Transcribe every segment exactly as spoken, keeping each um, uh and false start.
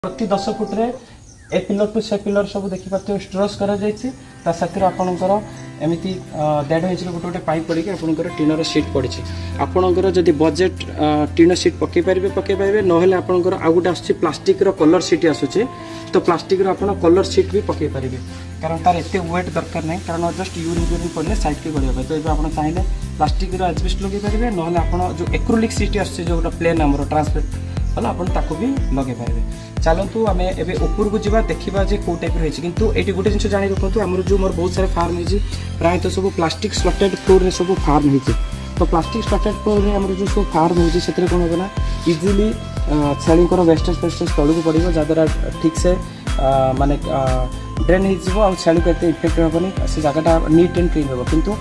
प्रति दस फुट रे ए पिलर टू से पिलर सब देखि पाते स्ट्रस करा जायछि ता साथीर आपनकर एमिति डेढ़ इंच गोटे गोटे पाइप पड़ी आपनकर टीनर सीट पड़ी आपनकर जदि बजेट टीन सीट पकई पारे पकई पारे नहेले आपनकर आ गोटे आसुछि प्लास्टिक रो कलर सीट आसुछि तो प्लास्टिक रो आपन कलर सीट भी पकई पारे कारण तार एते वेट दरकार नहीं कारण जस्ट यूरिन यूरिन पड़े साइड के गड़िया तो ये आप चाहिए प्लास्टिक रो एजबेस्ट लगे पारे नहेले आपन जो एक्रोलिक सीट आसुछि जो प्लेन हमरो ट्रांसपेरेंट भला आपन ताको भी लगे पारे चलतु आम एवं ऊपर को जा देखा जे कौ टाइप रही किंतु ये गोटे जिन जाणी रखु आम जो मोर बहुत सारा फार्म होती प्रायतः सब प्लास्टिक स्लटेड फ्लोर में सब फार्म होती तो प्लास्टिक स्लटेड फ्लोर में आम जो सब फार्म होती कौन होगा इजिली छेली वेस्टेज फेस्टेज तौक पड़ो जहाद्वारा ठीक से माने ड्रेन हो छेली को एत इफेक्ट हेनी से जगटा नीट एंड क्लीन हो किंतु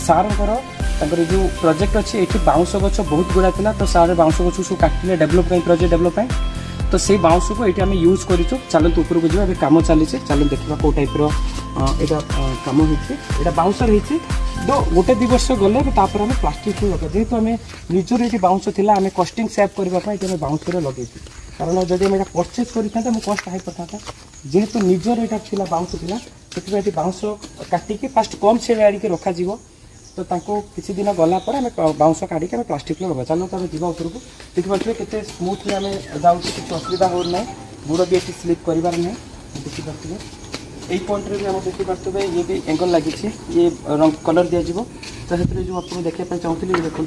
सार जो प्रोजेक्ट अच्छी ये बाउंस गच बहुत गुड़ा था तो सारे बाउंस गच सब काटिले डेभलप प्रोजेक्ट डेभलप तो से बाउंस को ये आम यूज करूँ चलते ऊपर को जाए कम चली चलो देखा कौ टाइप यहाँ कम होता बाउंसर होती तो गोटे दु वर्ष गले आम प्लास्टिक लगे जेहेतु आम निजर ये बाउंस थी आम कस्टिंग सेव करने बाउंस लगे कारण जब आम परचेज करता कस्ट हाई पड़ता जेहेतु निजर यहाँ बाउंस थी से बाउंस काटिकी फास्ट कम से आड़िके रखा तो ताको किसी दिन गला पर आम बाउंस काढ़ी आम प्लास्टिक लगा चलो तो आम जा उपरको देखिए केते स्मूथली आम जाऊँ किसी असुविधा हो ना गोड़ भी ये स्लीप करार ना देखिपे यही पॉइंट भी आम देखिपे ये भी एंगल लगी ये रंग कलर दिज्व तो से जो आप देखा चाहूँगी देखूँ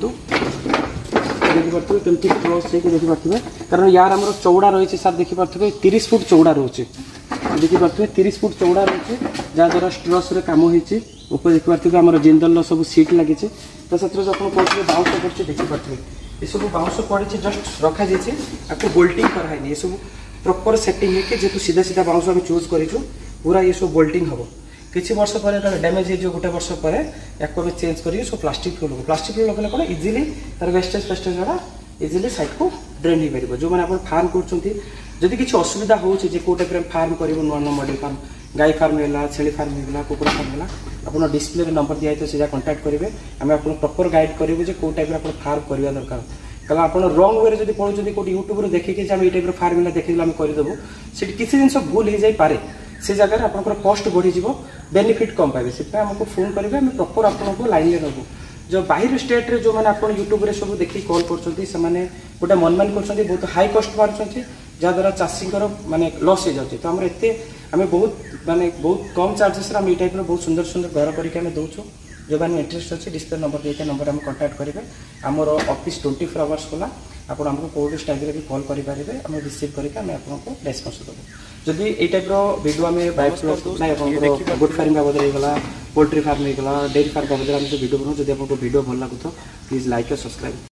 देखिपे कमी क्रॉस देखिपे कारण यार आम चौड़ा रही सर देखिपे तीस फुट चौड़ा रोचे देखिपे तीस फुट चौड़ा रही जहाद्वारा स्ट्रस काम होती ऊपर देखिपे आम जिंदल सब सीट लगी तो से जो आप कहते बाउंस पड़े देखिपे ये सब बाउंस पड़े जस्ट रखा जाइए आपको बोल्टिंग कराई ये सब प्रॉपर सेटिंग है जेहतु सीधा सीधा बाउंस आम चूज करूँ पूरा ये सब बोल्टिंग हम किसी वर्ष पर डैमेज हो गोटे वर्ष पर या चेंज कर सब प्लास्टिक फ्लोर प्लास्टिक फ्लोर लगे कौन इजिली तार वेस्टेज फेस्टेज गुड़ा इजिली साइड को ड्रेन हो पार जो मैंने आप फार्म कर किसी असुविधा हो कौ टाइप फार्म कर नुआ नुआ मॉडल फार्म गाई फार्म है छेली फार्म है कुकुड़ा फार्म है आप डिस्प्ले नंबर दिखाई तो सीधा कंटाक्ट करेंगे आम आप प्रॉपर गाइड करेंगे जो कौ टाइप आप फार्म करवा दरकार कारण आप रंग वे जब पढ़ुं कौट यूट्यूब देखिए ये टाइप फार्म देखिए आम करदेबू से किसी जिन भूल हो जाए से जगह आप कस्ट बढ़ी बेनिफिट कम पाए से आमको फोन करेंगे आम प्रॉपर आपको लाइन में नबू जो बाहर स्टेट रे जो मैंने आप यूट्यूब रे सब देखिए कॉल कर गोटे मनमान कर बहुत हाई कस्ट मार्च जहाद्वारा चाषी माने लॉस हो जाए तो आम एते आम बहुत माने बहुत कम चार्जेस ये टाइप बहुत सुंदर सुंदर घर करके दौचु जो मैंने इंटरेस्ट अच्छे डिस्प्ले नंबर देते नंबर आम कंटाक्ट करेंगे आमर ऑफिस ट्वेंटी फोर आवर्स खोला आप आमको कौट टाइम भी कॉल करेंगे आम रिसीव करके आम आपको रेस्पन्स देवु जदि ये टाइप भिडियो आम ना गुड फार्म बाबद होगा पोल्ट्री फार्म होगा डेयरी फार्म बाबद जो भिडियो बनाऊ जब आपको भिडियो भल लगुता प्लीज लाइक और सब्सक्राइब।